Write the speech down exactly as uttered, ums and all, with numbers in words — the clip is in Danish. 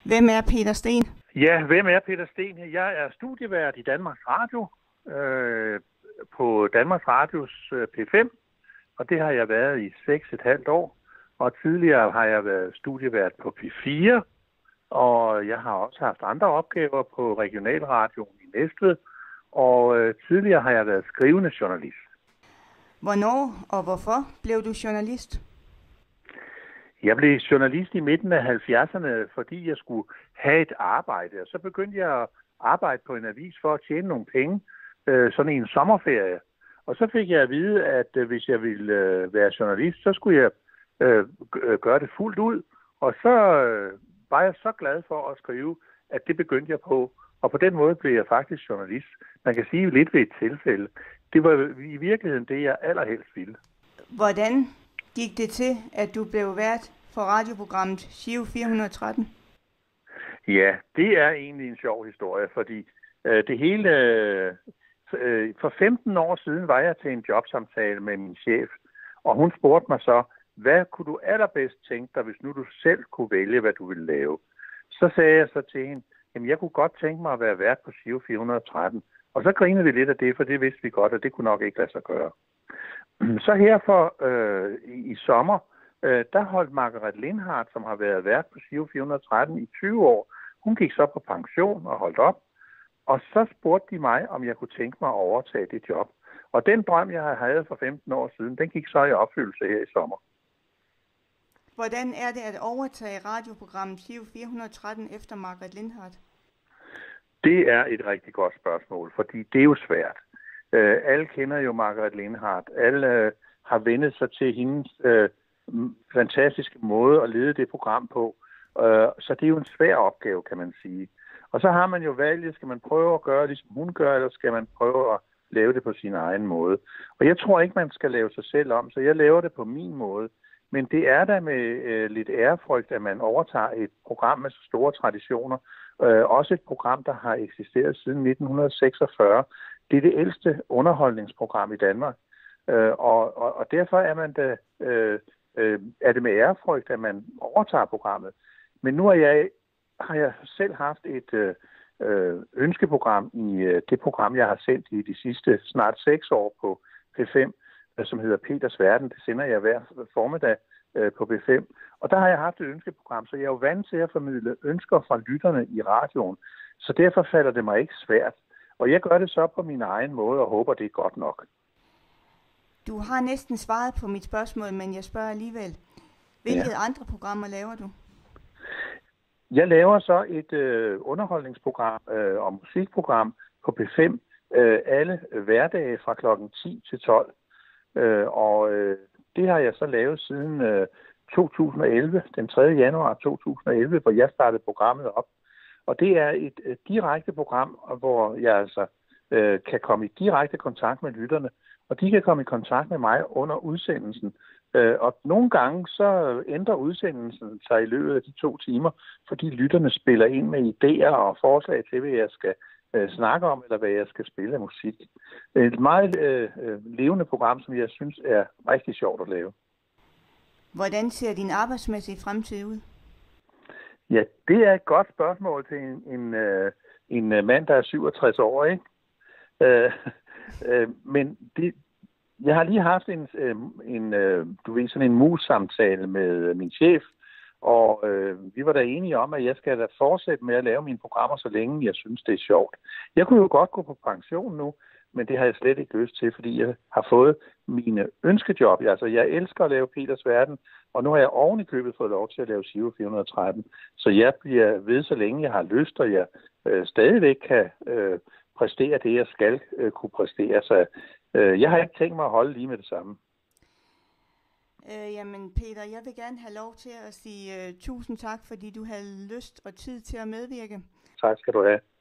Hvem er Peter Sten? Ja, hvem er Peter Sten? Jeg er studievært i Danmarks Radio, øh, på Danmarks Radios øh, P fem, og det har jeg været i seks et halvt år. Og tidligere har jeg været studievært på P fire, og jeg har også haft andre opgaver på Regionalradioen i Næstved, og øh, tidligere har jeg været skrivende journalist. Hvornår og hvorfor blev du journalist? Jeg blev journalist i midten af halvfjerdserne, fordi jeg skulle have et arbejde. Og så begyndte jeg at arbejde på en avis for at tjene nogle penge, øh, sådan en sommerferie. Og så fik jeg at vide, at øh, hvis jeg ville øh, være journalist, så skulle jeg øh, gøre det fuldt ud. Og så øh, var jeg så glad for at skrive, at det begyndte jeg på. Og på den måde blev jeg faktisk journalist. Man kan sige lidt ved et tilfælde. Det var i virkeligheden det, jeg allerhelst ville. Hvordan gik det til, at du blev vært for radioprogrammet Giro fire hundrede og tretten? Ja, det er egentlig en sjov historie, fordi øh, det hele... Øh, for femten år siden var jeg til en jobsamtale med min chef, og hun spurgte mig så, hvad kunne du allerbedst tænke dig, hvis nu du selv kunne vælge, hvad du ville lave? Så sagde jeg så til hende, jamen jeg kunne godt tænke mig at være vært på Giro fire hundrede og tretten. Og så grinede vi lidt af det, for det vidste vi godt, at det kunne nok ikke lade sig gøre. Så her for øh, i, i sommer, øh, der holdt Margaret Lindhardt, som har været vært på Giro fire hundrede og tretten i tyve år, hun gik så på pension og holdt op. Og så spurgte de mig, om jeg kunne tænke mig at overtage det job. Og den drøm, jeg havde for femten år siden, den gik så i opfyldelse her i sommer. Hvordan er det at overtage radioprogrammet Giro fire hundrede og tretten efter Margaret Lindhardt? Det er et rigtig godt spørgsmål, fordi det er jo svært. Uh, alle kender jo Margaret Lindhardt. Alle uh, har vendt sig til hendes uh, fantastiske måde at lede det program på. Uh, så det er jo en svær opgave, kan man sige. Og så har man jo valget, skal man prøve at gøre, ligesom hun gør, eller skal man prøve at lave det på sin egen måde. Og jeg tror ikke, man skal lave sig selv om, så jeg laver det på min måde. Men det er da med øh, lidt ærefrygt, at man overtager et program med så store traditioner. Øh, også et program, der har eksisteret siden nitten seksogfyrre. Det er det ældste underholdningsprogram i Danmark. Øh, og, og, og derfor er, man da, øh, øh, er det med ærefrygt, at man overtager programmet. Men nu er jeg... har jeg selv haft et øh, ønskeprogram i øh, det program, jeg har sendt i de sidste snart seks år på P fem, øh, som hedder Peters Verden. Det sender jeg hver formiddag øh, på P fem. Og der har jeg haft et ønskeprogram, så jeg er jo vant til at formidle ønsker fra lytterne i radioen. Så derfor falder det mig ikke svært. Og jeg gør det så på min egen måde og håber, det er godt nok. Du har næsten svaret på mit spørgsmål, men jeg spørger alligevel. Hvilke ja. andre programmer laver du? Jeg laver så et øh, underholdningsprogram øh, og musikprogram på P fem øh, alle hverdage fra klokken ti til tolv. Øh, og øh, det har jeg så lavet siden øh, to tusind og elleve, den tredje januar to tusind og elleve, hvor jeg startede programmet op. Og det er et øh, direkte program, hvor jeg altså øh, kan komme i direkte kontakt med lytterne, og de kan komme i kontakt med mig under udsendelsen. Øh, og nogle gange så ændrer udsendelsen sig i løbet af de to timer, fordi lytterne spiller ind med idéer og forslag til, hvad jeg skal øh, snakke om, eller hvad jeg skal spille af musik. Et meget øh, levende program, som jeg synes er rigtig sjovt at lave. Hvordan ser din arbejdsmæssige fremtid ud? Ja, det er et godt spørgsmål til en, en, øh, en mand, der er syvogtres år, ikke? Øh, øh, men det... Jeg har lige haft en, en, du ved, sådan en mus-samtale med min chef, og øh, vi var da enige om, at jeg skal da fortsætte med at lave mine programmer, så længe jeg synes, det er sjovt. Jeg kunne jo godt gå på pension nu, men det har jeg slet ikke lyst til, fordi jeg har fået mine ønskejob. Altså, jeg elsker at lave Peters Verden, og nu har jeg oven i købet fået lov til at lave Giro fire hundrede og tretten. Så jeg bliver ved, så længe jeg har lyst, og jeg øh, stadigvæk kan øh, præstere det, jeg skal øh, kunne præstere. Så øh, jeg har ikke tænkt mig at holde lige med det samme. Øh, jamen Peter, jeg vil gerne have lov til at sige uh, tusind tak, fordi du havde lyst og tid til at medvirke. Tak skal du have.